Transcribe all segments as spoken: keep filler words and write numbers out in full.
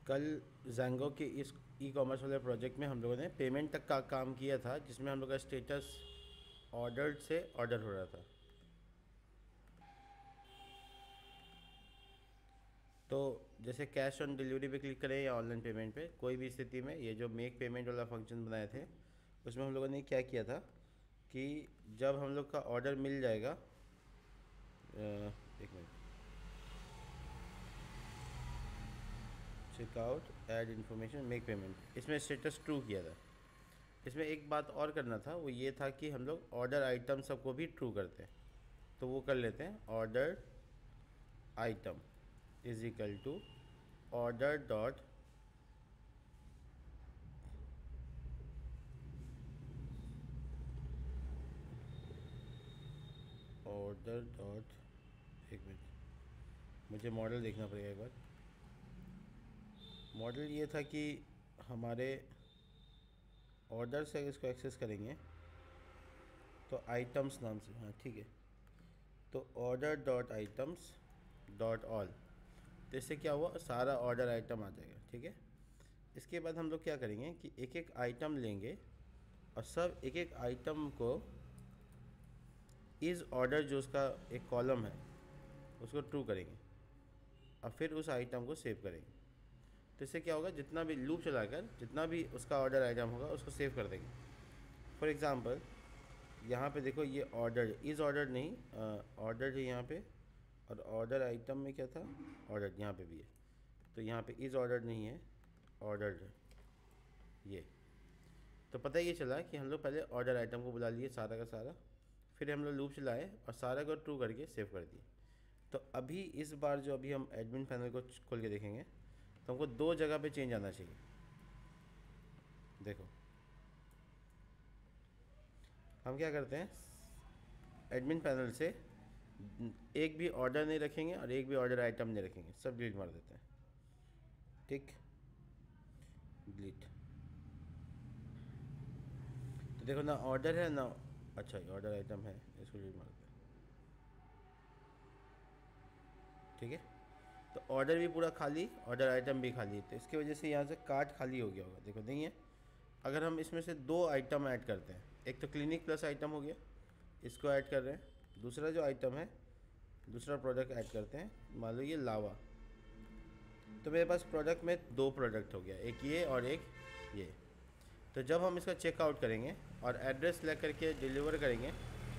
कल ज़ेंगो के इस ई कॉमर्स वाले प्रोजेक्ट में हम लोगों ने पेमेंट तक का काम किया था, जिसमें हम लोग का स्टेटस ऑर्डर्ड से ऑर्डर हो रहा था। तो जैसे कैश ऑन डिलीवरी पे क्लिक करें या ऑनलाइन पेमेंट पे, कोई भी स्थिति में ये जो मेक पेमेंट वाला फंक्शन बनाए थे, उसमें हम लोगों ने क्या किया था कि जब हम लोग का ऑर्डर मिल जाएगा, अ, एक minute, checkout, add information, make payment, इसमें स्टेटस ट्रू किया था। इसमें एक बात और करना था, वो ये था कि हम लोग ऑर्डर आइटम सबको भी ट्रू करते हैं। तो वो कर लेते हैं, order item is equal to order dot order dot एक मिनट, मुझे मॉडल देखना पड़ेगा एक बार। मॉडल ये था कि हमारे ऑर्डर से इसको एक्सेस करेंगे तो आइटम्स नाम से, हाँ ठीक है, तो order dot items dot all, तो इससे क्या हुआ, सारा ऑर्डर आइटम आ जाएगा। ठीक है, इसके बाद हम लोग क्या करेंगे कि एक एक आइटम लेंगे और सब एक एक आइटम को इज़ ऑर्डर, जो उसका एक कॉलम है, उसको ट्रू करेंगे और फिर उस आइटम को सेव करेंगे। तो इससे क्या होगा, जितना भी लूप चलाकर जितना भी उसका ऑर्डर आइटम होगा उसको सेव कर देंगे। फॉर एग्ज़ाम्पल यहाँ पे देखो, ये ऑर्डर इज़ ऑर्डर नहीं, ऑर्डर है यहाँ पे, और ऑर्डर आइटम में क्या था, ऑर्डर यहाँ पे भी है, तो यहाँ पे इज़ ऑर्डर नहीं है, ऑर्डर है ये। तो पता ये चला कि हम लोग पहले ऑर्डर आइटम को बुला लिए सारा का सारा, फिर हम लोग लूप चलाए और सारा को ट्रू करके सेव कर दिए। तो अभी इस बार जो अभी हम एडमिन पैनल को खोल के देखेंगे तो हमको दो जगह पे चेंज आना चाहिए। देखो हम क्या करते हैं, एडमिन पैनल से एक भी ऑर्डर नहीं रखेंगे और एक भी ऑर्डर आइटम नहीं रखेंगे, सब डिलीट मार देते हैं। ठीक, डिलीट। तो देखो ना ऑर्डर है ना, अच्छा ये ऑर्डर आइटम है, इसको डिलीट मार देते हैं। ठीक है, तो ऑर्डर भी पूरा खाली, ऑर्डर आइटम भी खाली, तो इसकी वजह से यहाँ से कार्ट खाली हो गया होगा। देखो नहीं है। अगर हम इसमें से दो आइटम ऐड करते हैं, एक तो क्लिनिक प्लस आइटम हो गया, इसको ऐड कर रहे हैं, दूसरा जो आइटम है, दूसरा प्रोडक्ट ऐड करते हैं, मान लो ये लावा, तो मेरे पास प्रोडक्ट में दो प्रोडक्ट हो गया, एक ये और एक ये। तो जब हम इसका चेकआउट करेंगे और एड्रेस सेलेक्ट करके डिलीवर करेंगे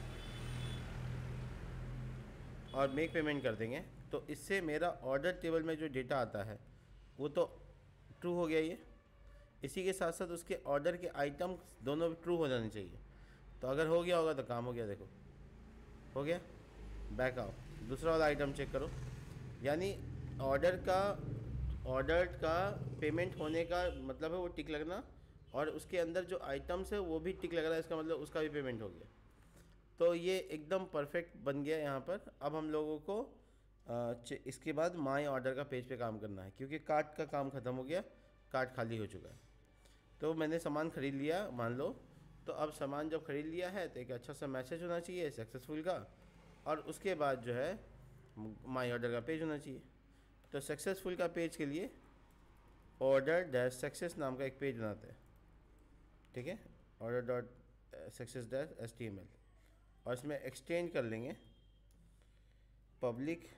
और मेक पेमेंट कर देंगे, तो इससे मेरा ऑर्डर टेबल में जो डेटा आता है वो तो ट्रू हो गया ये। इसी के साथ साथ उसके ऑर्डर के आइटम दोनों भी ट्रू हो जाने चाहिए। तो अगर हो गया होगा तो काम हो गया। देखो हो गया, बैक आओ, दूसरा वाला आइटम चेक करो, यानी ऑर्डर का ऑर्डर का पेमेंट होने का मतलब है वो टिक लगना, और उसके अंदर जो आइटम्स है वो भी टिक लग रहा है, इसका मतलब उसका भी पेमेंट हो गया। तो ये एकदम परफेक्ट बन गया यहाँ पर। अब हम लोगों को आ, इसके बाद माई ऑर्डर का पेज पे काम करना है, क्योंकि कार्ट का काम ख़त्म हो गया, कार्ट खाली हो चुका है। तो मैंने सामान ख़रीद लिया मान लो, तो अब सामान जब ख़रीद लिया है तो एक अच्छा सा मैसेज होना चाहिए सक्सेसफुल का, और उसके बाद जो है माई ऑर्डर का पेज होना चाहिए। तो सक्सेसफुल का पेज के लिए ऑर्डर डैश सक्सेस नाम का एक पेज बनाते हैं। ठीक है, order dot success dash S T M L, और इसमें एक्सटेंड कर लेंगे public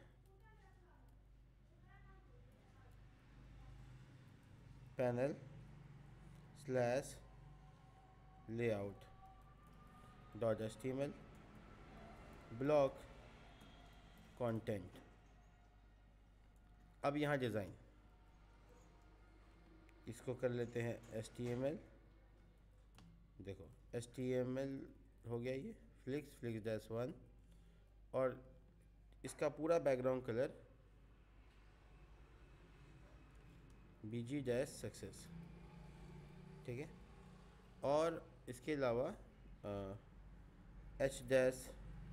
panel slash layout dot H T M L block content. अब यहाँ डिज़ाइन इसको कर लेते हैं एच टी एम एल। देखो एच टी एम एल हो गया ये, फ्लिक्स फ्लिक्स डैश वन, और इसका पूरा background colour B G dash success. ठीक है, और इसके अलावा H dash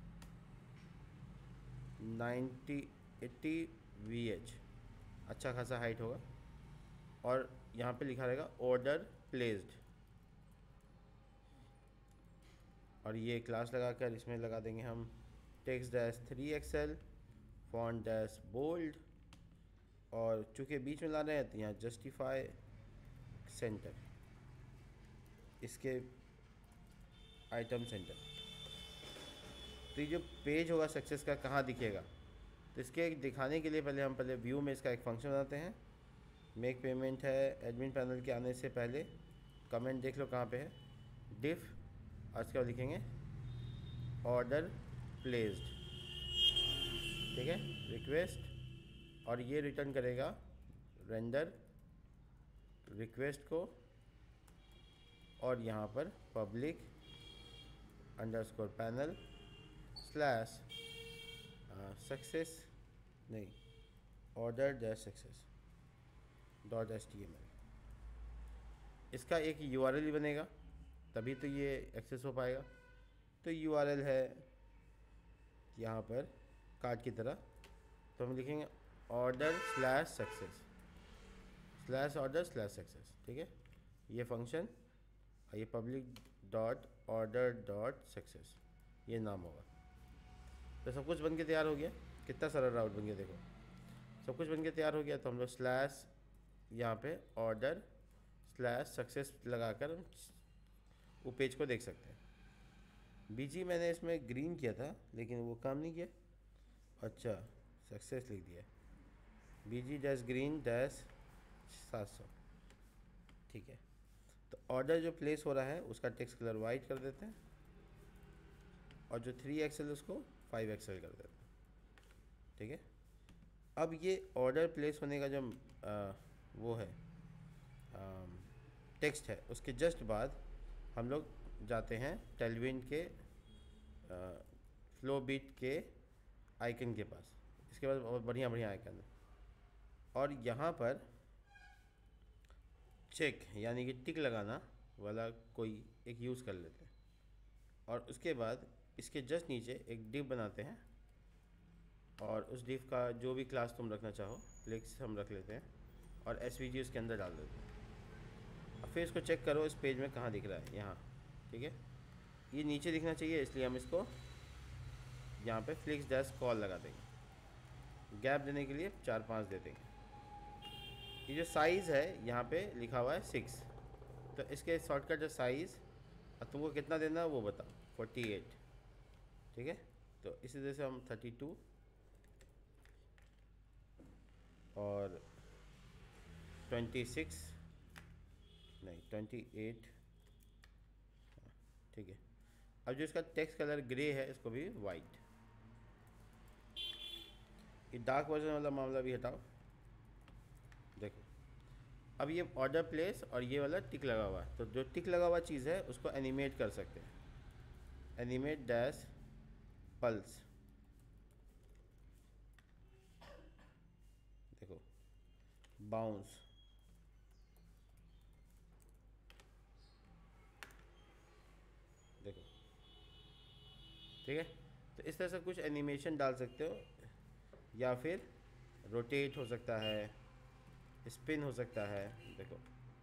ninety eighty V H, अच्छा खासा हाइट होगा, और यहाँ पे लिखा रहेगा ऑर्डर प्लेस्ड, और ये क्लास लगाकर इसमें लगा देंगे हम text dash three XL, font dash bold, और चूँकि बीच में ला रहे हैं तो यहाँ जस्टिफाई सेंटर, इसके आइटम सेंटर। तो ये जो पेज होगा सक्सेस का कहाँ दिखेगा, तो इसके दिखाने के लिए पहले हम पहले व्यू में इसका एक फंक्शन बनाते हैं। मेक पेमेंट है, एडमिन पैनल के आने से पहले कमेंट देख लो कहाँ पे है, डिफ, और इसके बाद लिखेंगे ऑर्डर प्लेस्ड, ठीक है, रिक्वेस्ट, और ये रिटर्न करेगा रेंडर रिक्वेस्ट को, और यहाँ पर public underscore panel slash success नहीं order dash success dot H T M L. इसका एक यू आर एल ही बनेगा, तभी तो ये एक्सेस हो पाएगा। तो यू आर एल है यहाँ पर कार्ड की तरह, तो हम लिखेंगे order slash success slash order slash success, ठीक है। ये फंक्शन और ये public dot order dot success, ये नाम होगा। तो सब कुछ बन के तैयार हो गया। कितना सारा राउट बन गया, देखो सब कुछ बन के तैयार हो गया। तो हम लोग स्लैश यहाँ पे ऑर्डर स्लैश सक्सेस लगाकर हम वो पेज को देख सकते हैं। बीजी मैंने इसमें ग्रीन किया था लेकिन वो काम नहीं किया। अच्छा, सक्सेस लिख दिया, बीजी डैश ग्रीन डैश सात सौ, ठीक है। तो ऑर्डर जो प्लेस हो रहा है उसका टेक्स्ट कलर वाइट कर देते हैं, और जो थ्री एक्सएल उसको फाइव एक्सएल कर देते हैं, ठीक है। अब ये ऑर्डर प्लेस होने का जो आ, वो है टेक्स्ट है, उसके जस्ट बाद हम लोग जाते हैं टेलविंड के फ्लो बीट के आइकन के पास। इसके बाद बहुत बढ़िया बढ़िया आइकन है, और यहाँ पर चेक यानी कि टिक लगाना वाला कोई एक यूज़ कर लेते हैं, और उसके बाद इसके जस्ट नीचे एक डिव बनाते हैं, और उस डिव का जो भी क्लास तुम रखना चाहो फ्लेक्स हम रख लेते हैं, और एस वी जी उसके अंदर डाल देते हैं। अब फिर इसको चेक करो इस पेज में कहाँ दिख रहा है, यहाँ, ठीक है। ये नीचे दिखना चाहिए, इसलिए हम इसको यहाँ पे फ्लिक्स डैश कॉल लगा देंगे, गैप देने के लिए चार पाँच दे देंगे। ये जो साइज़ है यहाँ पे लिखा हुआ है सिक्स, तो इसके शॉर्टकट जो साइज़ अब तुमको कितना देना है वो बताओ, फोर्टी एट, ठीक है। तो इसी तरह से हम थर्टी टू और ट्वेंटी सिक्स नहीं ट्वेंटी एट, ठीक है। अब जो इसका टेक्स्ट कलर ग्रे है इसको भी वाइट। ये डार्क वर्जन वाला मामला भी हटाओ, देखो अब ये ऑर्डर प्लेस और ये वाला टिक लगा हुआ है, तो जो टिक लगा हुआ चीज़ है उसको एनिमेट कर सकते हैं, एनिमेट डैश पल्स, देखो बाउंस, देखो, ठीक है। तो इस तरह से कुछ एनिमेशन डाल सकते हो, या फिर रोटेट हो सकता है, स्पिन हो सकता है, देखो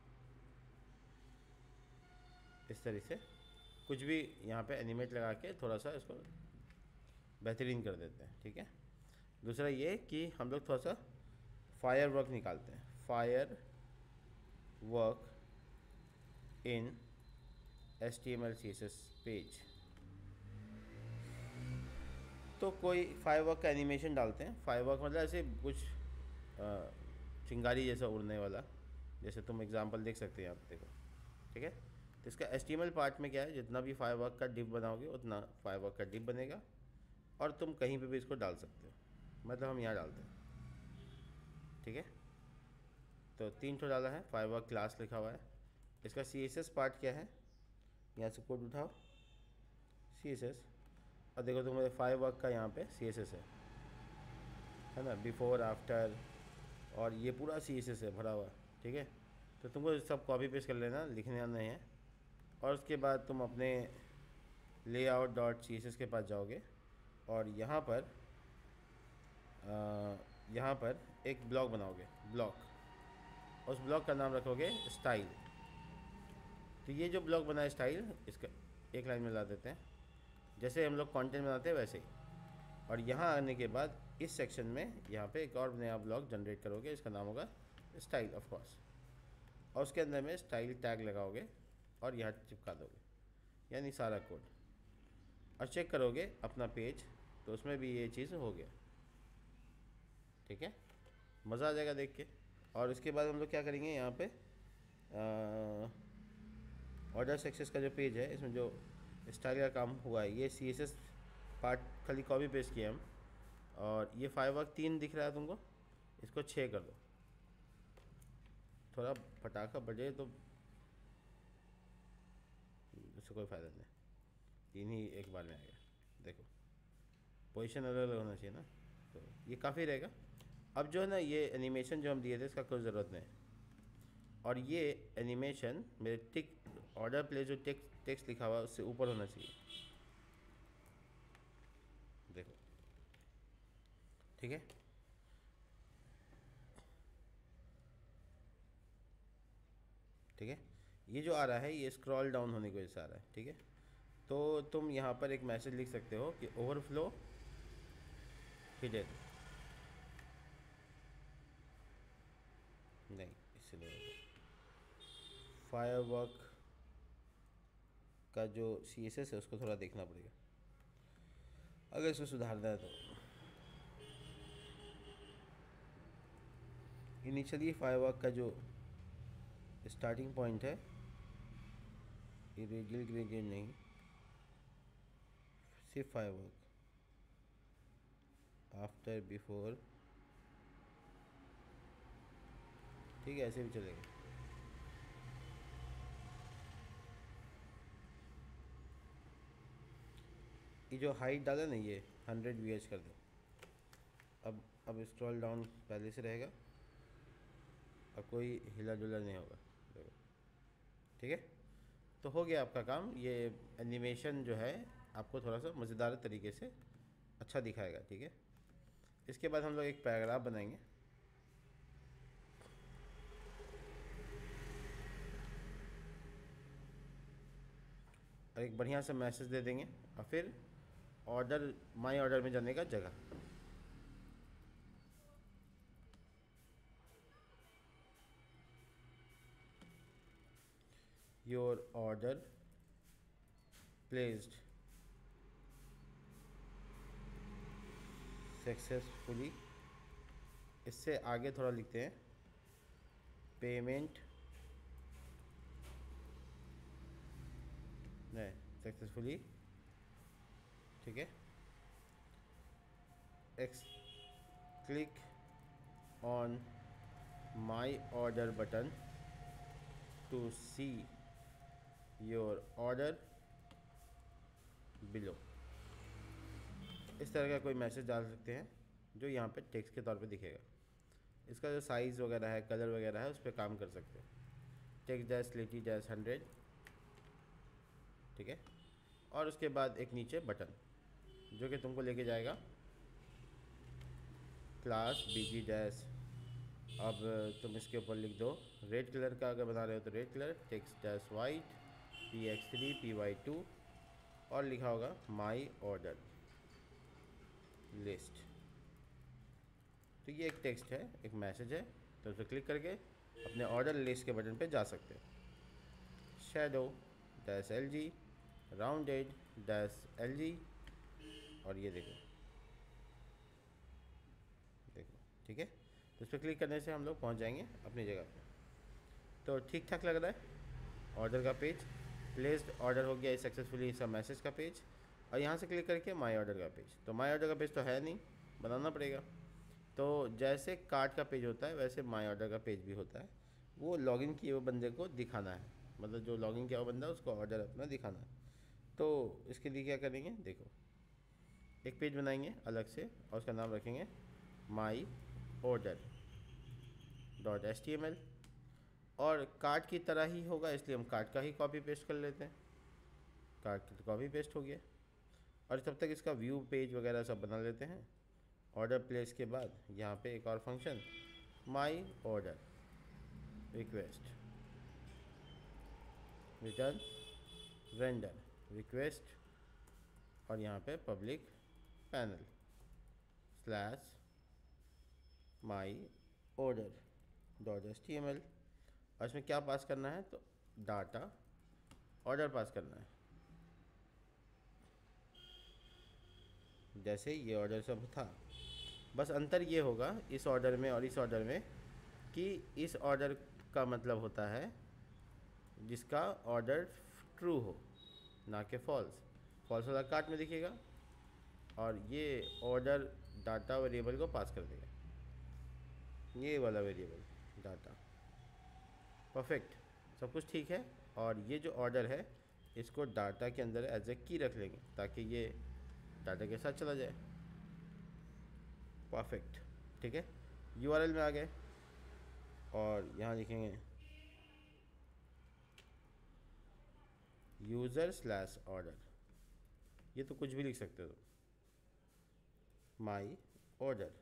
इस तरह से कुछ भी यहाँ पे एनिमेट लगा के थोड़ा सा इसको बेहतरीन कर देते हैं, ठीक है। दूसरा ये कि हम लोग थोड़ा सा फायर वर्क निकालते हैं, firework in H T M L C S S page. तो कोई फायर वर्क का एनिमेशन डालते हैं। फायर वर्क मतलब ऐसे कुछ चिंगारी जैसा उड़ने वाला, जैसे तुम एग्जांपल देख सकते हैं आप, देखो, ठीक है। तो इसका H T M L part में क्या है, जितना भी फायर वर्क का डिप बनाओगे उतना फायर वर्क का डिप बनेगा, और तुम कहीं पे भी इसको डाल सकते हो, मतलब हम यहाँ डालते हैं, ठीक है। तो तीन ठो डाला है, फायर वर्क क्लास लिखा हुआ है। इसका सी एस एस पार्ट क्या है, यहाँ से कोड उठाओ सी एस एस, और देखो तुम्हारे फायर वर्क का यहाँ पे सी एस एस है है ना, बिफोर आफ्टर, और ये पूरा सी एस एस है भरा हुआ, ठीक है। तो तुमको सब कॉपी पेस्ट कर लेना, लिखने आना है, और उसके बाद तुम अपने layout dot C S S के पास जाओगे, और यहाँ पर आ, यहाँ पर एक ब्लॉक बनाओगे, ब्लॉक, उस ब्लॉक का नाम रखोगे स्टाइल। तो ये जो ब्लॉक बना है स्टाइल, इसका एक लाइन में ला देते हैं, जैसे हम लोग कंटेंट बनाते हैं वैसे ही। और यहाँ आने के बाद इस सेक्शन में यहाँ पे एक और नया ब्लॉक जनरेट करोगे, इसका नाम होगा स्टाइल ऑफ कोर्स, और उसके अंदर में स्टाइल टैग लगाओगे और यहाँ चिपका दोगे, यानी सारा कोड, और चेक करोगे अपना पेज तो उसमें भी ये चीज़ हो गया। ठीक है, मज़ा आ जाएगा देख के। और उसके बाद हम लोग क्या करेंगे, यहाँ पे ऑर्डर सक्सेस का जो पेज है, इसमें जो स्टाइल का काम हुआ है, ये सी एस एस पार्ट खाली कॉपी पेस्ट किया हम, और ये फाइव वर्क तीन दिख रहा है तुमको, इसको छः कर दो, थोड़ा पटाखा बजे तो उससे कोई फ़ायदा नहीं, तीन ही एक बार में आएगा। देखो पोजीशन अलग अलग होना चाहिए ना, तो ये काफ़ी रहेगा। अब जो है ना, ये एनिमेशन जो हम दिए थे इसका कोई ज़रूरत नहीं, और ये एनिमेशन मेरे टिक ऑर्डर प्लेस जो टेक्स्ट टेक्स्ट लिखा हुआ है उससे ऊपर होना चाहिए। देखो ठीक है, ठीक है, ये जो आ रहा है ये स्क्रॉल डाउन होने की वजह से आ रहा है। ठीक है, तो तुम यहाँ पर एक मैसेज लिख सकते हो कि ओवरफ्लो हिडन, नहीं इसलिए फायरवर्क का जो सी एस एस है उसको थोड़ा देखना पड़ेगा अगर इसको सुधारना है तो। इनिशियली फायरवर्क का जो स्टार्टिंग पॉइंट है, इरेडियल ग्रेडियंट नहीं, सिर्फ फायरवर्क, आफ्टर बिफोर, ठीक है, ऐसे भी चलेगा। ये जो हाइट डाला ना, ये हंड्रेड वी एच कर दो। अब अब स्क्रॉल डाउन पहले से रहेगा, अब कोई हिला डुला नहीं होगा। देखो ठीक है, तो हो गया आपका काम। ये एनिमेशन जो है आपको थोड़ा सा मज़ेदार तरीके से अच्छा दिखाएगा। ठीक है, इसके बाद हम लोग एक पैराग्राफ बनाएंगे। और एक बढ़िया सा मैसेज दे देंगे, और फिर ऑर्डर माई ऑर्डर में जाने का जगह। योर ऑर्डर प्लेस्ड सक्सेसफुली, इससे आगे थोड़ा लिखते हैं, पेमेंट नहीं सक्सेसफुली। ठीक है, X click on my order button to see your order below. इस तरह का कोई मैसेज डाल सकते हैं जो यहाँ पे टेक्स्ट के तौर पे दिखेगा। इसका जो साइज़ वगैरह है, कलर वगैरह है, उस पर काम कर सकते हैं। Text dash slate dash hundred, ठीक है, और उसके बाद एक नीचे बटन जो कि तुमको लेके जाएगा क्लास बीजी डैश। अब तुम इसके ऊपर लिख दो, रेड कलर का अगर बना रहे हो तो red colour, text dash white P X three P Y two, और लिखा होगा माई ऑर्डर लिस्ट। तो ये एक टेक्स्ट है, एक मैसेज है, तो उस पर क्लिक करके अपने ऑर्डर लिस्ट के बटन पे जा सकते हो। Shadow dash L G, rounded dash L G, और ये देखो देखो ठीक है, तो उस पर क्लिक करने से हम लोग पहुंच जाएंगे अपनी जगह पे। तो ठीक ठाक लग रहा है ऑर्डर का पेज, प्लेस्ड ऑर्डर हो गया सक्सेसफुली, इसका मैसेज का पेज, और यहाँ से क्लिक करके माई ऑर्डर का पेज। तो माई ऑर्डर का पेज तो है नहीं, बनाना पड़ेगा। तो जैसे कार्ट का पेज होता है वैसे माई ऑर्डर का पेज भी होता है, वो लॉगिन किए हुए बंदे को दिखाना है, मतलब जो लॉगिन किया हुआ बंदा है उसको ऑर्डर अपना दिखाना है। तो इसके लिए क्या करेंगे, देखो एक पेज बनाएंगे अलग से और उसका नाम रखेंगे my order dot H T M L, और कार्ट की तरह ही होगा इसलिए हम कार्ट का ही कॉपी पेस्ट कर लेते हैं। कार्ट की तो कॉपी पेस्ट हो गया, और तब तक इसका व्यू पेज वगैरह सब बना लेते हैं। ऑर्डर प्लेस के बाद यहाँ पे एक और function my order request return vendor request, और यहाँ पे public panel slash my order dot H T M L. और इसमें क्या पास करना है, तो डाटा ऑर्डर पास करना है, जैसे ये ऑर्डर सब था। बस अंतर ये होगा इस ऑर्डर में और इस ऑर्डर में कि इस ऑर्डर का मतलब होता है जिसका ऑर्डर ट्रू हो, ना कि फॉल्स। फॉल्स वाला कार्ट में दिखेगा और ये ऑर्डर डाटा वेरिएबल को पास कर देगा, ये वाला वेरिएबल डाटा। परफेक्ट, सब कुछ ठीक है। और ये जो ऑर्डर है इसको डाटा के अंदर एज ए की रख लेंगे ताकि ये डाटा के साथ चला जाए। परफेक्ट, ठीक है। यूआरएल में आ गए और यहाँ लिखेंगे यूज़र स्लैश ऑर्डर। ये तो कुछ भी लिख सकते हो, my order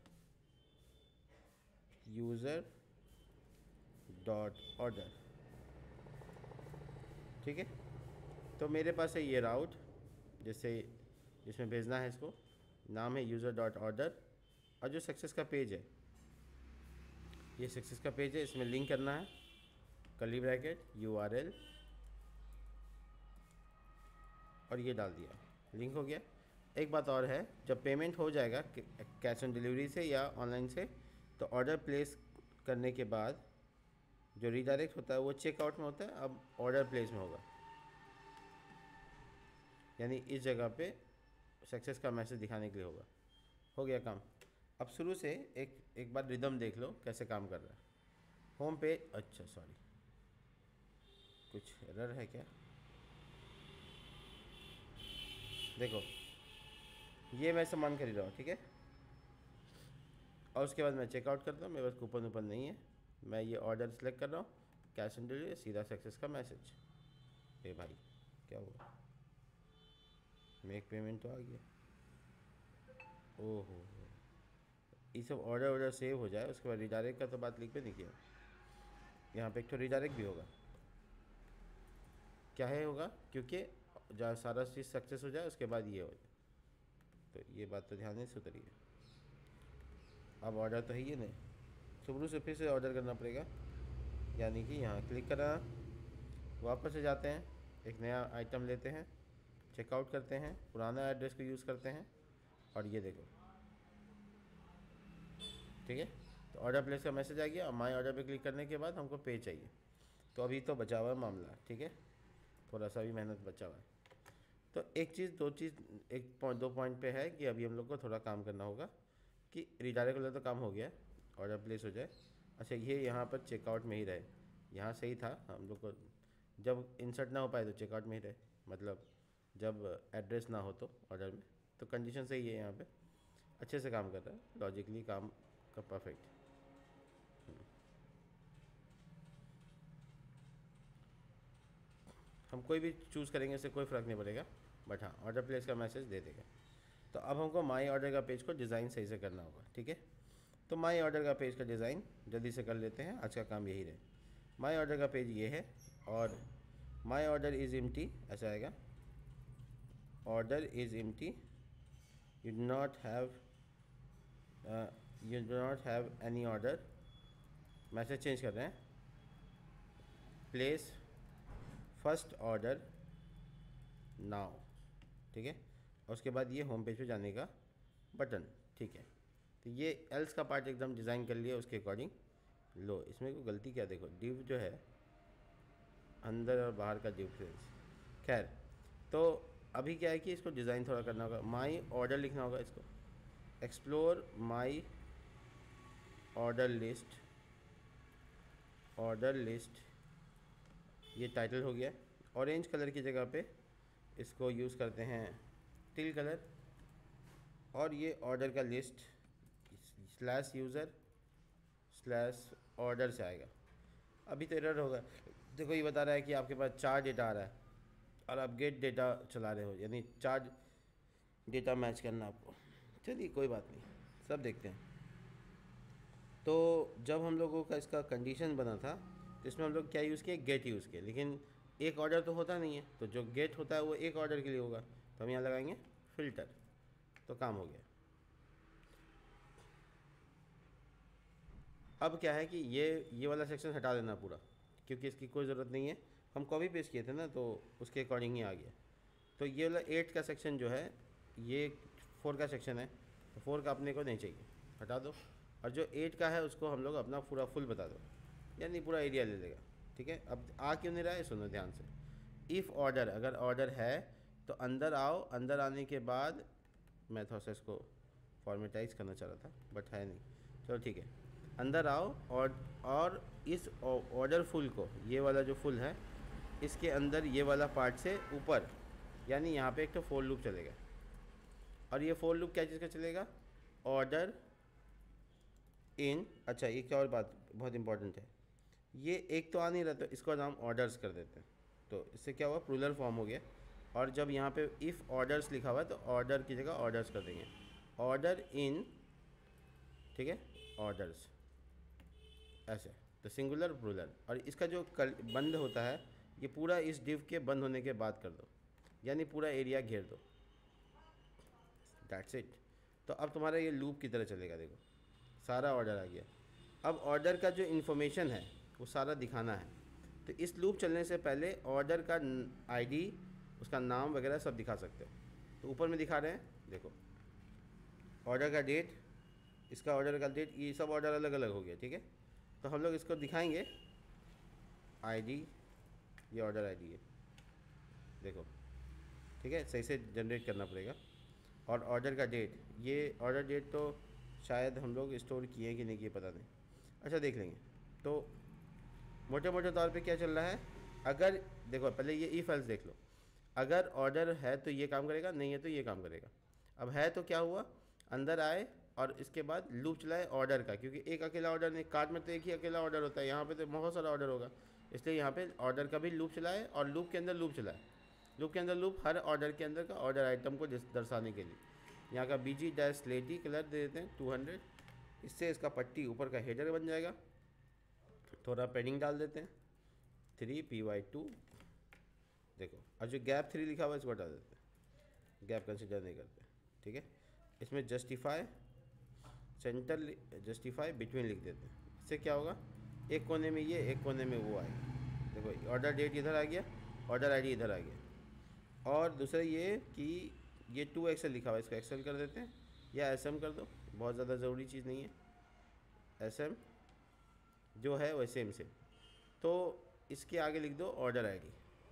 user dot order, ठीक है। तो मेरे पास है ये राउट जिससे जिसमें भेजना है, इसको नाम है यूज़र डॉट ऑर्डर। और जो सक्सेस का पेज है, ये सक्सेस का पेज है, इसमें लिंक करना है, कर्ली ब्रैकेट यूआरएल और ये डाल दिया, लिंक हो गया। एक बात और है, जब पेमेंट हो जाएगा कैश ऑन डिलीवरी से या ऑनलाइन से, तो ऑर्डर प्लेस करने के बाद जो रीडायरेक्ट होता है वो चेकआउट में होता है, अब ऑर्डर प्लेस में होगा। यानी इस जगह पे सक्सेस का मैसेज दिखाने के लिए होगा। हो गया काम। अब शुरू से एक एक बार रिदम देख लो कैसे काम कर रहा है। होम पे, अच्छा सॉरी कुछ एरर है क्या, देखो ये मैं सामान खरीद रहा हूँ, ठीक है। और उसके बाद मैं चेकआउट करता हूँ, मेरे पास कूपन वूपन नहीं है, मैं ये ऑर्डर सेलेक्ट कर रहा हूँ, कैश ऑन डिलीवरी, सीधा सक्सेस का मैसेज। ए भाई क्या हुआ, मेक पेमेंट तो आ गया। ओहो, ये सब ऑर्डर ऑर्डर सेव हो जाए उसके बाद रिडायरेक्ट का तो बात लिख पे नहीं किया। यहाँ पे एक तो रिडायरेक्ट भी होगा, क्या है होगा, क्योंकि जहाँ सारा चीज़ सक्सेस हो जाए उसके बाद ये हो जाए, तो ये बात तो ध्यान से उतरी है। अब ऑर्डर तो है ही नहीं, शुरू से फिर से ऑर्डर करना पड़ेगा, यानी कि यहाँ क्लिक करा, वापस से जाते हैं, एक नया आइटम लेते हैं, चेकआउट करते हैं, पुराना एड्रेस को यूज़ करते हैं और ये देखो, ठीक है। तो ऑर्डर प्लेस का मैसेज आ गया। और माई ऑर्डर पे क्लिक करने के बाद हमको पे चाहिए, तो अभी तो बचा हुआ है मामला, ठीक है, थोड़ा सा भी मेहनत बचा हुआ है। तो एक चीज़ दो चीज़ एक पॉइंट दो पॉइंट पे है कि अभी हम लोग को थोड़ा काम करना होगा कि रिडायरेक्ट वाला तो काम हो गया, ऑर्डर प्लेस हो जाए। अच्छा ये यहाँ पर चेकआउट में ही रहे, यहाँ सही था, हम लोग को जब इंसर्ट ना हो पाए तो चेकआउट में ही रहे, मतलब जब एड्रेस ना हो तो ऑर्डर में, तो कंडीशन सही है, यहाँ पे अच्छे से काम कर रहा है, लॉजिकली काम का परफेक्ट। हम कोई भी चूज़ करेंगे इससे कोई फ़र्क नहीं पड़ेगा, बट हाँ ऑर्डर प्लेस का मैसेज दे देगा। तो अब हमको माई ऑर्डर का पेज को डिज़ाइन सही से करना होगा, ठीक है। तो माई ऑर्डर का पेज का डिज़ाइन जल्दी से कर लेते हैं, आज का काम यही रहे। माई ऑर्डर का पेज ये है और माई ऑर्डर इज़ एम्प्टी ऐसा आएगा, order is empty, you do not have you do not have any order. Message change कर रहे हैं, प्लेस फर्स्ट ऑर्डर नाउ, ठीक है। और उसके बाद ये होम पेज पे जाने का बटन, ठीक है। तो ये एल्स का पार्ट एकदम डिज़ाइन कर लिया उसके अकॉर्डिंग। लो इसमें कोई गलती क्या, देखो डिव जो है अंदर और बाहर का डिफरेंस, खैर। तो अभी क्या है कि इसको डिज़ाइन थोड़ा करना होगा, माई ऑर्डर लिखना होगा इसको, explore my order list, order list ये टाइटल हो गया। ऑरेंज कलर की जगह पे इसको यूज़ करते हैं टिल कलर, और ये ऑर्डर का list slash user slash order से आएगा। अभी तो एरर होगा, देखो ये बता रहा है कि आपके पास चार डेटा आ रहा है और आप गेट डेटा चला रहे हो, यानी चार डेटा मैच करना आपको। चलिए कोई बात नहीं, सब देखते हैं। तो जब हम लोगों का इसका कंडीशन बना था तो इसमें हम लोग क्या यूज़ किए, गेट यूज़ किए, लेकिन एक ऑर्डर तो होता नहीं है, तो जो गेट होता है वो एक ऑर्डर के लिए होगा, तो हम यहाँ लगाएंगे फ़िल्टर, तो काम हो गया। अब क्या है कि ये ये वाला सेक्शन हटा देना पूरा, क्योंकि इसकी कोई ज़रूरत नहीं है, हम कॉपी पेस्ट किए थे ना तो उसके अकॉर्डिंग ही आ गया। तो ये वाला एट का सेक्शन जो है ये फोर का सेक्शन है, तो फोर का अपने को नहीं चाहिए, हटा दो। और जो एट का है उसको हम लोग अपना पूरा फुल बता दो, यानी पूरा एरिया ले लेगा। ठीक है, अब आ क्यों नहीं रहा है सुनो ध्यान से। इफ़ ऑर्डर, अगर ऑर्डर है तो अंदर आओ, अंदर आने के बाद मैं थोड़ा सा इसको फॉर्मेटाइज करना चाह रहा था बट है नहीं, चलो ठीक है। अंदर आओ और और इस ऑर्डर फुल को, ये वाला जो फुल है इसके अंदर ये वाला पार्ट से ऊपर, यानी यहाँ पे एक तो फोर लूप चलेगा। और ये फोर लूप क्या चीज़ का चलेगा, ऑर्डर इन। अच्छा एक और बात बहुत इंपॉर्टेंट है, ये एक तो आ नहीं रहा तो इसको नाम ऑर्डर्स कर देते हैं, तो इससे क्या हुआ प्लूरल फॉर्म हो गया। और जब यहाँ पे इफ़ ऑर्डर्स लिखा हुआ है तो ऑर्डर की जगह ऑर्डर्स कर देंगे, ऑर्डर इन, ठीक है, ऑर्डर्स ऐसे, तो सिंगुलर प्लूरल। और इसका जो कल बंद होता है ये पूरा इस डिव के बंद होने के बाद कर दो, यानी पूरा एरिया घेर दो, दैट्स इट। तो अब तुम्हारा ये लूप की तरह चलेगा, देखो सारा ऑर्डर आ गया। अब ऑर्डर का जो इन्फॉर्मेशन है वो सारा दिखाना है, तो इस लूप चलने से पहले ऑर्डर का आईडी, उसका नाम वगैरह सब दिखा सकते हो। तो ऊपर में दिखा रहे हैं, देखो ऑर्डर का डेट, इसका ऑर्डर का डेट, ये सब ऑर्डर अलग अलग हो गया। ठीक है, तो हम लोग इसको दिखाएंगे आईडी, ये ऑर्डर आईडी है, देखो ठीक है, सही से जनरेट करना पड़ेगा। और ऑर्डर का डेट, ये ऑर्डर डेट तो शायद हम लोग स्टोर किए कि नहीं किए पता नहीं, अच्छा देख लेंगे। तो मोटे मोटे तौर पे क्या चल रहा है, अगर देखो पहले ये इफ एल्स देख लो, अगर ऑर्डर है तो ये काम करेगा, नहीं है तो ये काम करेगा। अब है तो क्या हुआ, अंदर आए और इसके बाद लूप चलाए ऑर्डर का, क्योंकि एक अकेला ऑर्डर नहीं, कार्ड में तो एक ही अकेला ऑर्डर होता है, यहाँ पे तो बहुत सारा ऑर्डर होगा, इसलिए यहाँ पे ऑर्डर का भी लूप चलाए और लूप के अंदर लूप चलाए। लूप के अंदर लूप हर ऑर्डर के अंदर का ऑर्डर आइटम को दर्शाने के लिए यहाँ का B G dash slate colour दे देते हैं टू हंड्रेड, इससे इसका पट्टी ऊपर का हेडर बन जाएगा। थोड़ा पैडिंग डाल देते हैं, थ्री पी वाई टू, देखो। और जो गैप थ्री लिखा हुआ है इसको हटा देते हैं, गैप कंसिडर नहीं करते। ठीक है, इसमें जस्टिफाई सेंटर, जस्टिफाई बिटवीन लिख देते हैं, इससे क्या होगा, एक कोने में ये एक कोने में वो आएगा। देखो ऑर्डर डेट इधर आ गया, ऑर्डर आईडी इधर आ गया। और दूसरा ये कि ये टू एक्सएल लिखा हुआ है, इसको एक्सएल कर देते हैं या एस एम कर दो, बहुत ज़्यादा ज़रूरी चीज़ नहीं है, एस एम जो है वह सेम सेम। तो इसके आगे लिख दो ऑर्डर आईडी,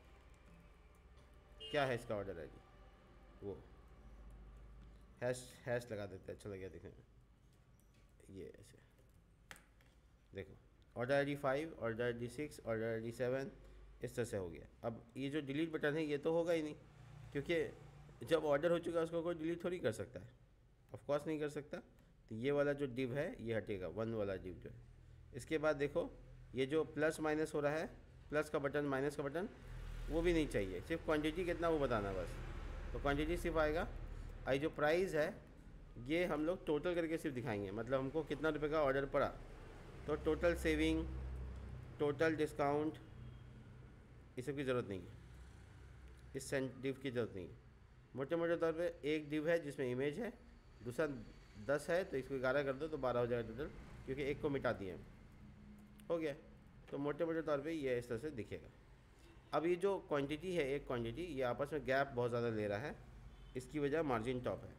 क्या है इसका ऑर्डर आईडी, वो हैश हैश लगा देते हैं, अच्छा लगे देखने में, ये ऐसे देखो order ID five, order ID six, order ID seven, इस तरह से हो गया। अब ये जो डिलीट बटन है ये तो होगा ही नहीं, क्योंकि जब ऑर्डर हो चुका है उसको कोई डिलीट थोड़ी कर सकता है, ऑफकोर्स नहीं कर सकता। तो ये वाला जो डिव है ये हटेगा, वन वाला डिव जो है। इसके बाद देखो ये जो प्लस माइनस हो रहा है, प्लस का बटन माइनस का बटन, वो भी नहीं चाहिए, सिर्फ क्वांटिटी कितना वो बताना बस। तो क्वांटिटी सिर्फ आएगा, आई जो प्राइस है ये हम लोग टोटल करके सिर्फ दिखाएंगे, मतलब हमको कितना रुपए का ऑर्डर पड़ा, तो टोटल सेविंग, टोटल डिस्काउंट, ये सब की ज़रूरत नहीं है, इस डिव की ज़रूरत नहीं है। मोटे मोटे तौर पे एक डिव है जिसमें इमेज है, दूसरा दस है तो इसको ग्यारह कर दो तो बारह हो जाएगा टोटल, क्योंकि एक को मिटा दिए हो गया। तो मोटे मोटे तौर पे ये इस तरह से दिखेगा। अब ये जो क्वांटिटी है, एक क्वांटिटी ये आपस में गैप बहुत ज़्यादा ले रहा है, इसकी वजह मार्जिन टॉप है।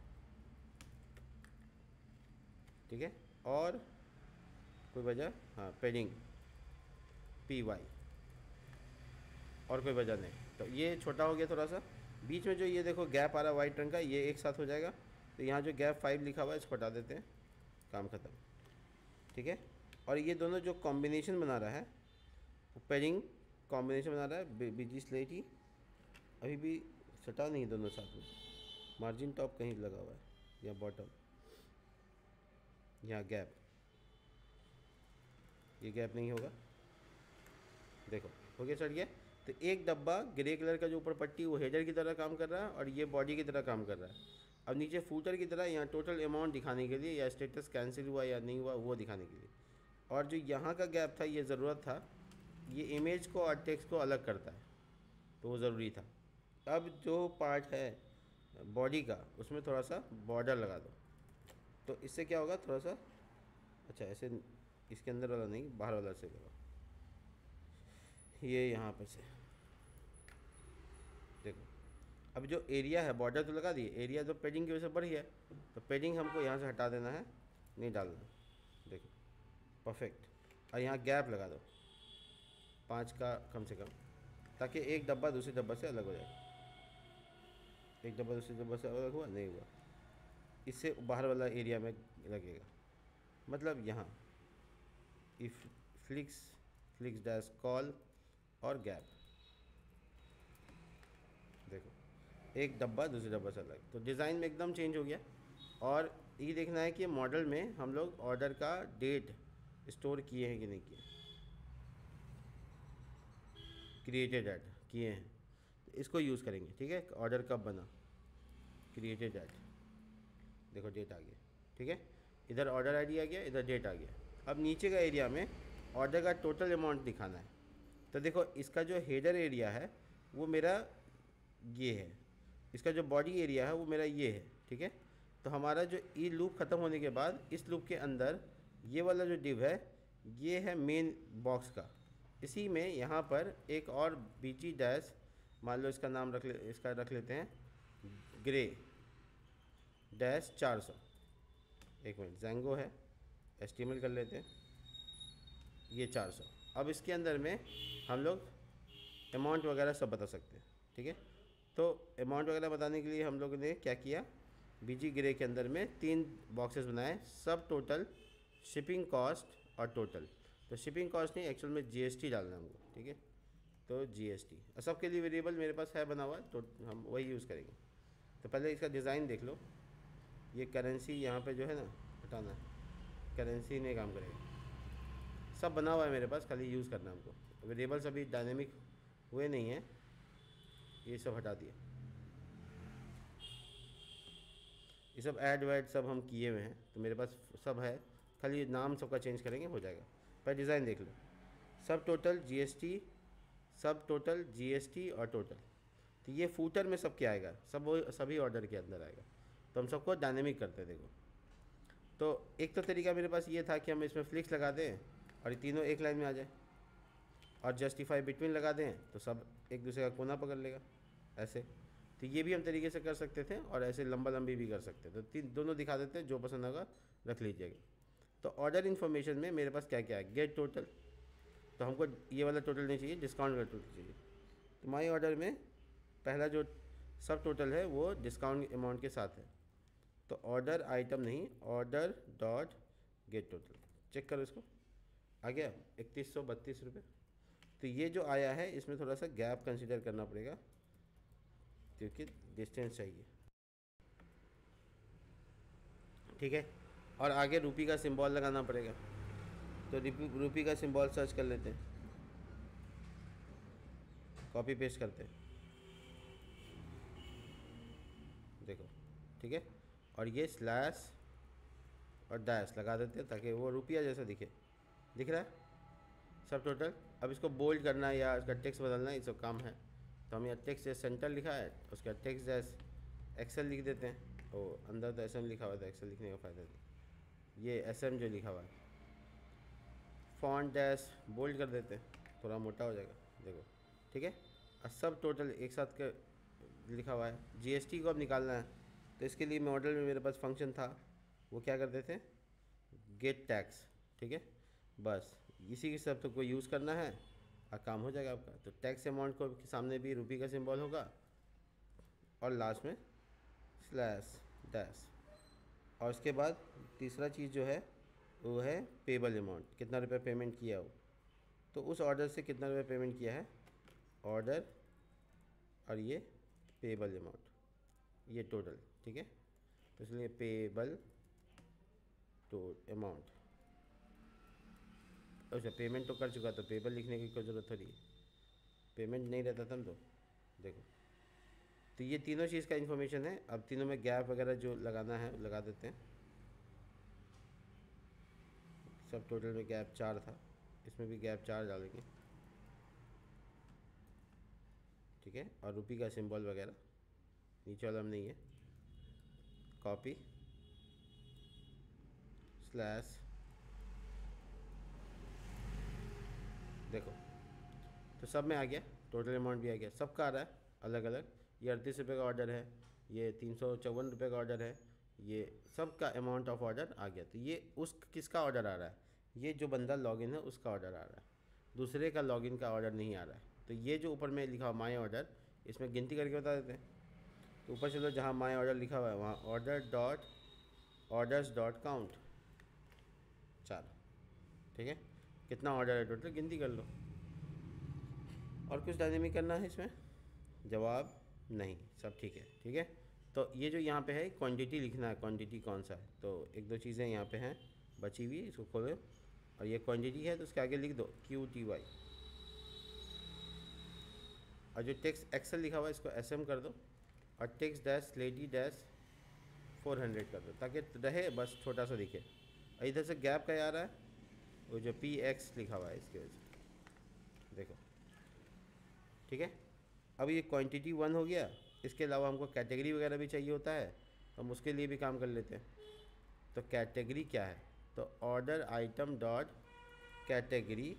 ठीक है, और कोई वजह, हाँ पेडिंग पी वाई, और कोई वजह नहीं। तो ये छोटा हो गया थोड़ा सा, बीच में जो ये देखो गैप आ रहा है वाइट रंग का, ये एक साथ हो जाएगा। तो यहाँ जो गैप फाइव लिखा हुआ है इसको हटा देते हैं, काम ख़त्म। ठीक है, और ये दोनों जो कॉम्बिनेशन बना रहा है, पेडिंग कॉम्बिनेशन बना रहा है बीजी स्लेटी, अभी भी सटा नहीं दोनों साथ में, मार्जिन टॉप कहीं लगा हुआ है या बॉटम, यहाँ गैप, ये गैप नहीं होगा, देखो हो गया, चढ़ गया। तो एक डब्बा ग्रे कलर का जो ऊपर पट्टी वो हेडर की तरह काम कर रहा है और ये बॉडी की तरह काम कर रहा है। अब नीचे फूटर की तरह यहाँ टोटल अमाउंट दिखाने के लिए, या स्टेटस कैंसिल हुआ या नहीं हुआ वो दिखाने के लिए। और जो यहाँ का गैप था ये ज़रूरत था, ये इमेज को और टेक्स्ट को अलग करता है, तो वो ज़रूरी था। अब जो पार्ट है बॉडी का उसमें थोड़ा सा बॉर्डर लगा दो, तो इससे क्या होगा, थोड़ा सा अच्छा ऐसे इसके अंदर वाला नहीं, बाहर वाला से करो, ये यहाँ पर से देखो। अब जो एरिया है, बॉर्डर तो लगा दिए, एरिया तो पेडिंग की वजह से बढ़ी है, तो पेडिंग हमको यहाँ से हटा देना है, नहीं डालना। देखो परफेक्ट। और यहाँ गैप लगा दो पाँच का कम से कम, ताकि एक डब्बा दूसरे डब्बा से अलग हो जाए। एक डब्बा दूसरे डब्बा से अलग हुआ नहीं हुआ, इससे बाहर वाला एरिया में लगेगा। मतलब यहाँ if flex flex dash col और गैप, देखो एक डब्बा दूसरे डब्बा से अलग, तो डिज़ाइन में एकदम चेंज हो गया। और ये देखना है कि मॉडल में हम लोग ऑर्डर का डेट स्टोर किए हैं कि नहीं किए, क्रिएटेड एट किए हैं, तो इसको यूज़ करेंगे। ठीक है, ऑर्डर कब बना, क्रिएटेड एट, देखो डेट आ गया। ठीक है, इधर ऑर्डर आईडी आ गया, इधर डेट आ गया। अब नीचे का एरिया में ऑर्डर का टोटल अमाउंट दिखाना है। तो देखो इसका जो हेडर एरिया है वो मेरा ये है, इसका जो बॉडी एरिया है वो मेरा ये है। ठीक है, तो हमारा जो ई लूप ख़त्म होने के बाद इस लूप के अंदर ये वाला जो डिव है ये है मेन बॉक्स का। इसी में यहाँ पर एक और बीजी डैश, मान लो इसका नाम रख ले, इसका रख लेते हैं ग्रे डैश चार सौ। एक मिनट, जैंगो है, एस्टिमेट कर लेते हैं, ये चार सौ। अब इसके अंदर में हम लोग अमाउंट वगैरह सब बता सकते हैं। ठीक है, तो अमाउंट वगैरह बताने के लिए हम लोगों ने क्या किया, बीजी ग्रे के अंदर में तीन बॉक्सेस बनाए, सब टोटल, शिपिंग कॉस्ट और टोटल। तो शिपिंग कॉस्ट नहीं, एक्चुअल में जीएसटी डालना है हमको। ठीक है, तो जीएसटी सबके लिए वेरिएबल मेरे पास है बना हुआ, तो हम वही यूज़ करेंगे। तो पहले इसका डिज़ाइन देख लो, ये करेंसी यहाँ पे जो है ना हटाना है, करेंसी नहीं काम करेगा, सब बना हुआ है मेरे पास, खाली यूज़ करना है हमको। वेरिएबल्स अभी डायनेमिक हुए नहीं हैं, ये सब हटा दिया, ये सब ऐड वैड सब हम किए हुए हैं, तो मेरे पास सब है, खाली नाम सबका चेंज करेंगे हो जाएगा। पर डिज़ाइन देख लो, subtotal GST, subtotal GST और टोटल। तो ये फूटर में सब क्या आएगा, सब वो सभी ऑर्डर के अंदर आएगा। तो हम सबको डायनेमिक करते हैं। देखो, तो एक तो तरीका मेरे पास ये था कि हम इसमें फ्लिक्स लगा दें और ये तीनों एक लाइन में आ जाए, और जस्टिफाई बिटवीन लगा दें तो सब एक दूसरे का कोना पकड़ लेगा ऐसे। तो ये भी हम तरीके से कर सकते थे, और ऐसे लंबा लंबी भी कर सकते थे। तो तीन दोनों दिखा देते हैं, जो पसंद होगा रख लीजिएगा। तो ऑर्डर इन्फॉर्मेशन में मेरे पास क्या क्या है, गेट टोटल, तो हमको ये वाला टोटल नहीं चाहिए, डिस्काउंट वाला टोटल चाहिए। तो माई ऑर्डर में पहला जो सब टोटल है वो डिस्काउंट अमाउंट के साथ है, तो ऑर्डर आइटम नहीं, order dot get total, check करो इसको, आ गया इकतीस सौ बत्तीस रुपये। तो ये जो आया है इसमें थोड़ा सा गैप कंसिडर करना पड़ेगा, क्योंकि डिस्टेंस चाहिए। ठीक है, और आगे रुपी का सिंबल लगाना पड़ेगा, तो रुपी का सिंबल सर्च कर लेते हैं, कॉपी पेस्ट करते हैं, देखो। ठीक है, और ये स्लैश और डैश लगा देते हैं ताकि वो रुपया जैसा दिखे, दिख रहा है सब टोटल। अब इसको बोल्ड करना है या इसका टेक्स्ट बदलना है, ये सब काम है। तो हम यहाँ टेक्स्ट सेंटर लिखा है, उसका टेक्स्ट जैस एक्सेल लिख देते हैं। ओ अंदर तो एस एम लिखा हुआ था, एक्सेल लिखने का फ़ायदा नहीं, ये एस एम जो लिखा हुआ है, फॉन्ट डैश बोल्ड कर देते हैं, थोड़ा मोटा हो जाएगा, देखो। ठीक है, और सब टोटल एक साथ के लिखा हुआ है। जीएसटी को अब निकालना है, तो इसके लिए मॉडल में मेरे पास फंक्शन था, वो क्या करते थे, गेट टैक्स। ठीक है, बस इसी के सब तो को यूज़ करना है और काम हो जाएगा आपका। तो टैक्स अमाउंट को के सामने भी रुपये का सिंबल होगा, और लास्ट में स्लैश डैश। और उसके बाद तीसरा चीज़ जो है वो है पेबल अमाउंट, कितना रुपये पेमेंट किया हो, तो उस ऑर्डर से कितना रुपये पेमेंट किया है, ऑर्डर और ये पेबल अमाउंट, ये टोटल। ठीक है, तो इसलिए पेबल तो अमाउंट, अच्छा पेमेंट तो कर चुका, तो पेबल लिखने की कोई ज़रूरत थोड़ी है, पेमेंट नहीं रहता था तो देखो। तो ये तीनों चीज़ का इन्फॉर्मेशन है। अब तीनों में गैप वगैरह जो लगाना है लगा देते हैं। सब टोटल में गैप चार था, इसमें भी गैप चार डालेंगे। ठीक है, और रुपी का सिंबल वगैरह नीचे वाला में नहीं है, कॉपी स्लैश देखो तो सब में आ गया, टोटल अमाउंट भी आ गया, सबका आ रहा है अलग अलग। ये अड़तीस रुपये का ऑर्डर है, ये तीन सौ चौवन रुपये का ऑर्डर है, ये सब का अमाउंट ऑफ ऑर्डर आ गया। तो ये उस किसका ऑर्डर आ रहा है, ये जो बंदा लॉगिन है उसका ऑर्डर आ रहा है, दूसरे का लॉगिन का ऑर्डर नहीं आ रहा है। तो ये जो ऊपर में लिखा हुआ माई ऑर्डर, इसमें गिनती करके बता देते हैं। तो ऊपर चलो, जहाँ माई ऑर्डर लिखा हुआ है वहाँ order dot orders dot count चार, ठीक है। कितना ऑर्डर है टोटल गिनती कर लो। और कुछ डायनेमिक करना है इसमें, जवाब नहीं, सब ठीक है, ठीक है। तो ये जो यहाँ पे है क्वांटिटी लिखना है, क्वांटिटी कौन सा है। तो एक दो चीज़ें यहाँ पे हैं बची हुई, इसको खोलो और ये क्वांटिटी है तो उसके आगे लिख दो क्यू टी वाई, और जो टेक्स्ट एक्सेल लिखा हुआ है इसको एस एम कर दो, और text dash slate dash four hundred कर दो, ताकि रहे बस छोटा सा दिखे। और इधर से गैप क्या आ रहा है, वो जो पी एक्स लिखा हुआ है इसके वजह से, देखो, ठीक है। अब ये क्वांटिटी वन हो गया। इसके अलावा हमको कैटेगरी वगैरह भी चाहिए होता है, तो हम उसके लिए भी काम कर लेते हैं। तो कैटेगरी क्या है, तो ऑर्डर आइटम डॉट कैटेगरी,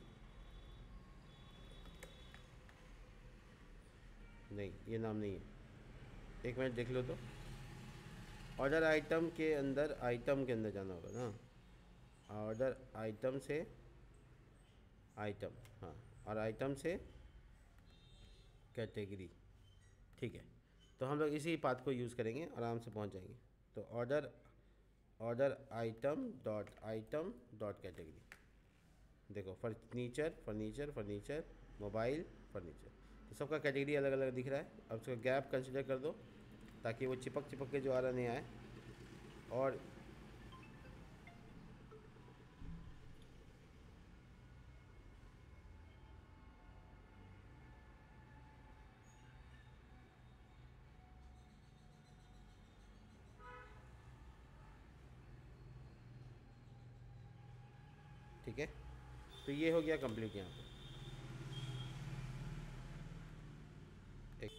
नहीं ये नाम नहीं है, एक मिनट देख लो। तो ऑर्डर आइटम के अंदर, आइटम के अंदर जाना होगा ना, ऑर्डर आइटम से आइटम, हाँ, और आइटम से कैटेगरी, ठीक है। तो हम लोग इसी पाथ को यूज़ करेंगे, आराम से पहुंच जाएंगे। तो order order item dot item dot category, देखो furniture furniture furniture mobile furniture, तो सबका कैटेगरी अलग अलग दिख रहा है। अब उसका गैप कंसिडर कर दो ताकि वो चिपक चिपक के जो आ रहा नहीं आए। और ठीक है, तो ये हो गया कंप्लीट यहाँ पे। एक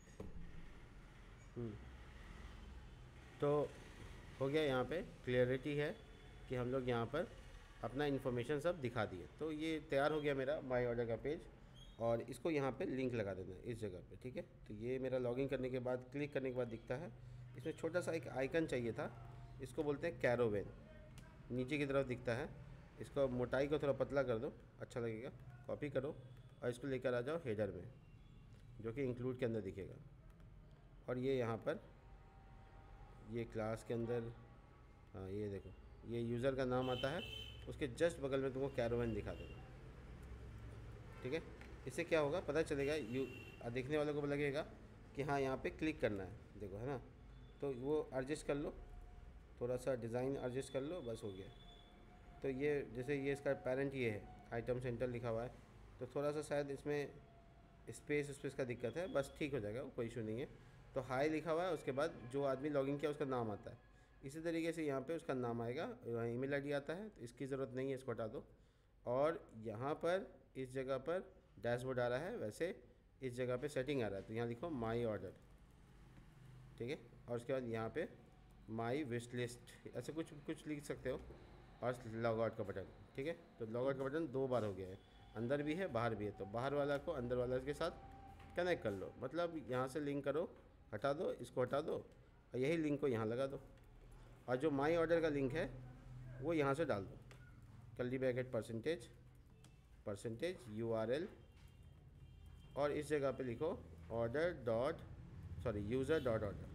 हम्म, तो हो गया यहाँ पे, क्लियरिटी है कि हम लोग यहाँ पर अपना इन्फॉर्मेशन सब दिखा दिए। तो ये तैयार हो गया मेरा माई ऑर्डर का पेज, और इसको यहाँ पे लिंक लगा देना है इस जगह पे, ठीक है। तो ये मेरा लॉगिन करने के बाद, क्लिक करने के बाद दिखता है। इसमें छोटा सा एक आइकन चाहिए था, इसको बोलते हैं कैरोवेन, नीचे की तरफ दिखता है। इसको मोटाई को थोड़ा पतला कर दो, अच्छा लगेगा। कॉपी करो और इसको लेकर आ जाओ हेडर में, जो कि इंक्लूड के अंदर दिखेगा। और ये यहाँ पर, ये क्लास के अंदर, हाँ ये देखो, ये यूज़र का नाम आता है, उसके जस्ट बगल में तुमको कैरोवेन दिखा देगा, ठीक है। इससे क्या होगा पता चलेगा, यू देखने वालों को लगेगा कि हाँ यहाँ पे क्लिक करना है, देखो, है ना। तो वो एडजस्ट कर लो, थोड़ा सा डिज़ाइन एडजस्ट कर लो, बस हो गया। तो ये जैसे ये इसका पेरेंट ये है, आइटम सेंटर लिखा हुआ है, तो थोड़ा सा शायद इसमें स्पेस स्पेस का दिक्कत है, बस ठीक हो जाएगा, कोई इशू नहीं है। तो हाई लिखा हुआ है, उसके बाद जो आदमी लॉगिन किया उसका नाम आता है। इसी तरीके से यहाँ पे उसका नाम आएगा, यहाँ ईमेल आईडी आता है, तो इसकी ज़रूरत नहीं है, इसको हटा दो। और यहाँ पर इस जगह पर डैशबोर्ड आ रहा है, वैसे इस जगह पे सेटिंग आ रहा है, तो यहाँ लिखो माई ऑर्डर, ठीक है। और उसके बाद यहाँ पे माई विश लिस्ट, ऐसे कुछ कुछ लिख सकते हो, और लॉग आउट का बटन, ठीक है। तो लॉग आउट का बटन दो बार हो गया है, अंदर भी है बाहर भी है, तो बाहर वाला को अंदर वाला के साथ कनेक्ट कर लो, मतलब यहाँ से लिंक करो, हटा दो, इसको हटा दो, और यही लिंक को यहाँ लगा दो। और जो माई ऑर्डर का लिंक है वो यहाँ से डाल दो, curly bracket percentage percentage U R L, और इस जगह पे लिखो order dot sorry user dot order,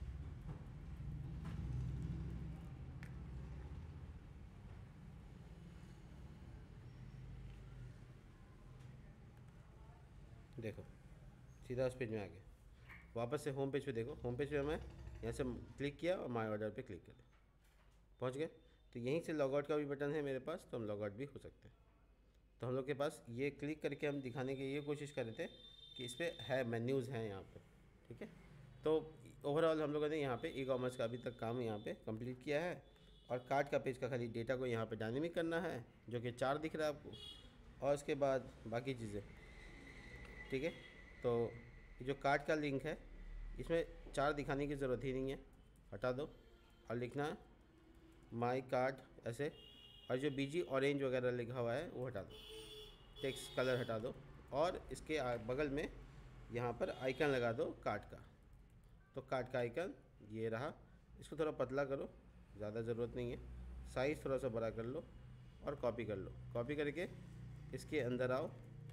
देखो सीधा उस पेज में आ गया। वापस से होम पेज पे देखो, होम पेज पे मैं यहाँ से क्लिक किया और माई ऑर्डर पे क्लिक कर पहुँच गए। तो यहीं से लॉग आउट का भी बटन है मेरे पास, तो हम लॉग आउट भी हो सकते हैं। तो हम लोग के पास ये क्लिक करके हम दिखाने की ये कोशिश कर रहे थे कि इस पर है मेन्यूज़ हैं यहाँ पे, ठीक है। तो ओवरऑल हम लोगों ने यहाँ पे ई कॉमर्स का अभी तक काम यहाँ पे कंप्लीट किया है। और कार्ट का पेज का खाली डेटा को यहाँ पे डायनेमिक करना है, जो कि चार दिख रहा है आपको, और उसके बाद बाकी चीज़ें, ठीक है। तो जो कार्ट का लिंक है इसमें चार दिखाने की ज़रूरत ही नहीं है, हटा दो और लिखना माई कार्ट ऐसे, और जो बीजी ऑरेंज वगैरह लिखा हुआ है वो हटा दो, टेक्स्ट कलर हटा दो और इसके आ- बगल में यहाँ पर आइकन लगा दो कार्ट का। तो कार्ट का आइकन ये रहा। इसको थोड़ा पतला करो, ज़्यादा ज़रूरत नहीं है। साइज़ थोड़ा सा बड़ा कर लो और कॉपी कर लो। कॉपी करके इसके अंदर आओ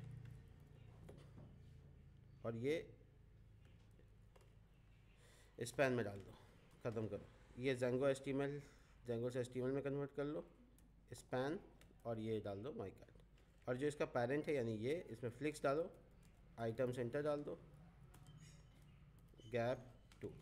और ये स्पैन में डाल दो, ख़त्म करो। ये जेंगो एचटीएमएल जेंगो से एचटीएमएल में कन्वर्ट कर लो, स्पैन, और ये डाल दो माई कार्ट। और जो इसका पेरेंट है यानी ये, इसमें फ्लिक्स डालो, आइटम सेंटर डाल दो, गैप टू।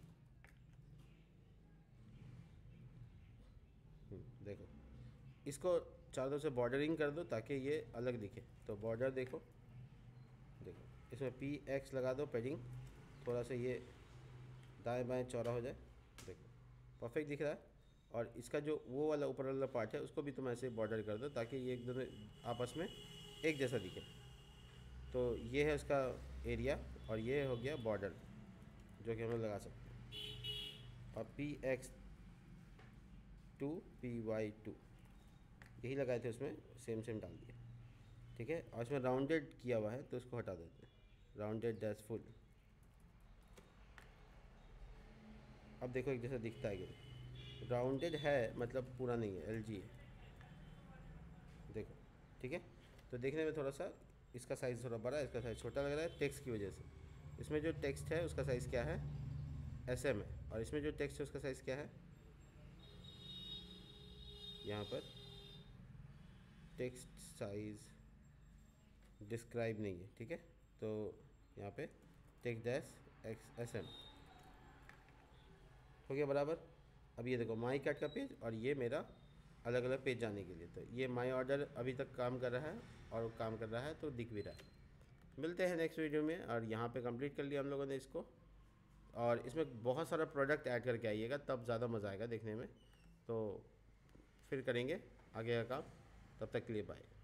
देखो इसको चारों से बॉर्डरिंग कर दो ताकि ये अलग दिखे। तो बॉर्डर देखो, देखो इसमें पी एक्स लगा दो पैडिंग, थोड़ा सा ये दाएं बाएं चौड़ा हो जाए। देखो परफेक्ट दिख रहा है। और इसका जो वो वाला ऊपर वाला पार्ट है उसको भी तुम ऐसे बॉर्डर कर दो ताकि ये एक दोनों आपस में एक जैसा दिखे। तो ये है उसका एरिया और ये हो गया बॉर्डर जो कि हम लोग लगा सकते हैं। और P X two P Y two यही लगाए थे उसमें, सेम सेम डाल दिया, ठीक है। और इसमें राउंडेड किया हुआ है तो इसको हटा देते हैं, राउंडेड डैश फुल। अब देखो एक जैसा दिखता है कि राउंडेड है मतलब पूरा नहीं है, एल जी है, देखो, ठीक है। तो देखने में थोड़ा सा इसका साइज़ थोड़ा बड़ा है, इसका साइज़ छोटा लग रहा है टेक्स्ट की वजह से। इसमें जो टेक्स्ट है उसका साइज़ क्या है, एस एम है, और इसमें जो टेक्स्ट है उसका साइज़ क्या है, यहाँ पर टेक्स्ट साइज़ डिस्क्राइब नहीं है, ठीक है। तो यहाँ पे text dash X S M हो गया बराबर। अब ये देखो माई कार्ट का पेज और ये मेरा अलग अलग पेज जाने के लिए। तो ये माई ऑर्डर अभी तक काम कर रहा है और काम कर रहा है तो दिख भी रहा है। मिलते हैं नेक्स्ट वीडियो में। और यहाँ पे कंप्लीट कर लिया हम लोगों ने इसको, और इसमें बहुत सारा प्रोडक्ट ऐड करके आइएगा तब ज़्यादा मज़ा आएगा देखने में। तो फिर करेंगे आगे का काम, तब तक के लिए बाय।